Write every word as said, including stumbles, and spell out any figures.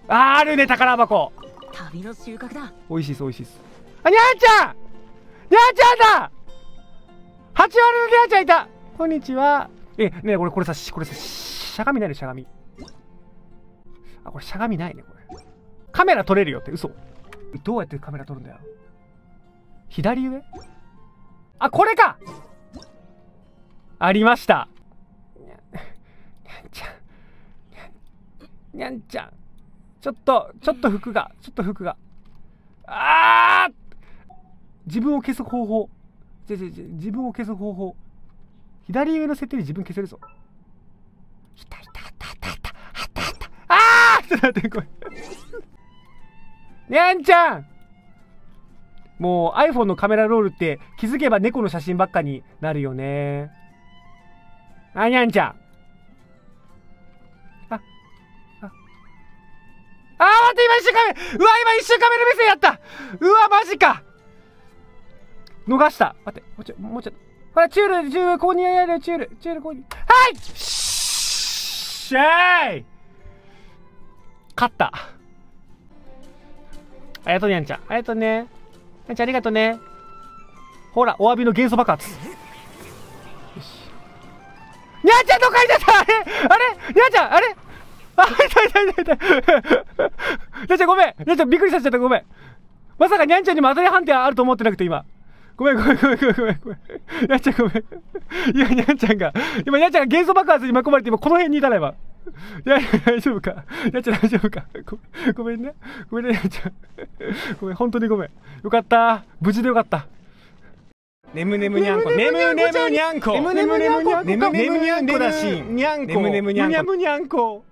あー、あるね、宝箱。 旅の収穫だ。 美味しいです、美味しいです。あ、にゃんちゃんにゃんちゃんだ。はちわりのにゃんちゃんいた。こんにちは。え、ねえ、これ、これさ、これさ、しゃがみないね、しゃがみ。あ、これしゃがみないね、これ。カメラ撮れるよって、嘘。どうやってカメラ撮るんだよ。左上？あ、これか。ありました。にゃんちゃん。にゃんちゃん。ちょっと、ちょっと服が、ちょっと服が。あー！自分を消す方法。じゃじゃじゃ自分を消す方法。左上の設定で自分消せるぞ。いたいた、あったあったあったあったあった。あー！ちょっと待って、これ。にゃんちゃん！もう iPhone のカメラロールって気づけば猫の写真ばっかになるよね。あ、にゃんちゃん。あ、あ、あー、待って、今一瞬カメラ、うわ、今一瞬カメラ目線やった。うわ、マジか。逃した。待って、もうちょ、もうちょっと。ほら、チュール、チュール、ここにやるよ、チュール、チュール、ここに。はいしゃーい。勝った。ありがとう、にゃんちゃん。ありがとうね。にゃんちゃん、ありがとうね。ほら、お詫びの元素爆発。よし。にゃんちゃん、どっかに出た。あれあれにゃんちゃん、あれあ、いたいたいたいた。にゃんちゃん、ごめん。にゃんちゃん、びっくりさせちゃった、ごめん。まさかにゃんちゃんにも当たり判定あると思ってなくて、今。ごめんごめんごめんごめんごめんごめん。にゃんちゃんごめん。いや、にゃんちゃんが、今、にゃんちゃんが元素爆発に巻き込まれて、今、この辺にいたら今。いやいや、大丈夫か。にゃんちゃん大丈夫か。ごめん、ごめんね。ごめんね、にゃんちゃん。ごめん、本当にごめん。よかった。無事でよかった。ねむねむにゃんこ。ねむねむにゃんこ。ねむねむにゃんこ。ねむねむにゃんこだし。にゃんこ。ねむねむにゃんこ。